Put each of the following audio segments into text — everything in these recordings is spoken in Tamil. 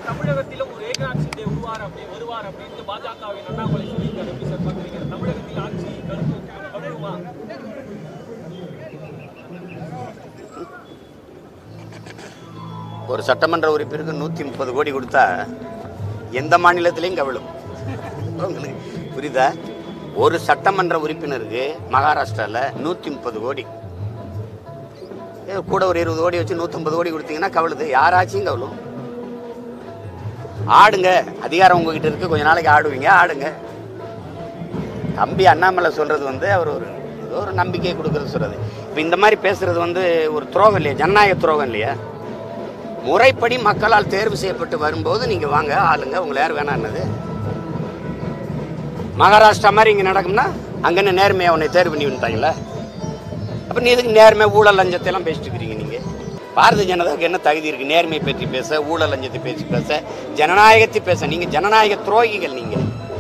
தமிழகத்திலும் ஒரு ஏகாட்சி வருவார் அப்படின்னு பாஜகவின் அண்ணாமலை சொல்லியிருக்காரு. எப்படி சார் பாக்குறீங்க? தமிழகத்தில் ஆட்சி கருமா? ஒரு சட்டமன்ற உறுப்பினருக்கு 130 கோடி கொடுத்தா எந்த மாநிலத்திலையும் கவிழும். உங்களுக்கு புரியுதா? ஒரு சட்டமன்ற உறுப்பினருக்கு மகாராஷ்டிராவில் 130 கோடி, கூட ஒரு 20 கோடி வச்சு 150 கோடி கொடுத்தீங்கன்னா கவலுது. யாராச்சும் கவலும். ஆடுங்க, அதிகாரம் உங்ககிட்ட இருக்கு, கொஞ்ச நாளைக்கு ஆடுவீங்க, ஆடுங்க. தம்பி அண்ணாமலை சொல்றது அவர் ஒரு நம்பிக்கையை கொடுக்கறது சொல்றது. இப்போ இந்த மாதிரி பேசுறது ஒரு துரோகம் இல்லையா? ஜனநாயக துரோகம் இல்லையா? முறைப்படி மக்களால் தேர்வு செய்யப்பட்டு வரும்போது நீங்க வாங்க, ஆளுங்க, உங்களை யார் வேணான்னது? மகாராஷ்டிரா மாதிரி இங்க நடக்கும்னா அங்கன்னு நேர்மையா உன்னை தேர்வு பண்ணி வந்துட்டாங்களா? அப்ப நீ எதுக்கு நேர்மை ஊழல் லஞ்சத்தை எல்லாம் பேசிட்டு இருக்கிறீங்க? நீங்க பாரதிய ஜனதாவுக்கு என்ன தகுதி இருக்கு நேர்மையை பற்றி பேச, ஊழல் லஞ்சத்தை பேசி பேச, ஜனநாயகத்தை பேச? நீங்க ஜனநாயக துரோகிகள். நீங்க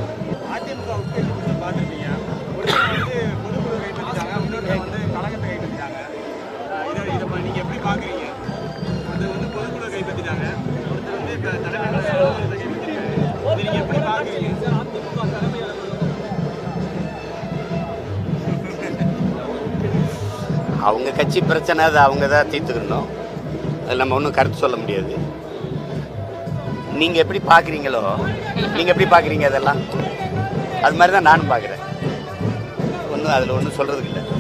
அவங்க கட்சி பிரச்சனை, அதை அவங்க தான் தீர்த்துக்கணும். அதில் நம்ம ஒன்றும் கருத்து சொல்ல முடியாது. நீங்கள் எப்படி பார்க்குறீங்களோ, நீங்கள் எப்படி பார்க்குறீங்க அதெல்லாம், அது மாதிரி தான் நானும் பார்க்குறேன். ஒன்றும் அதில் ஒன்றும் சொல்கிறதுக்கு இல்லை.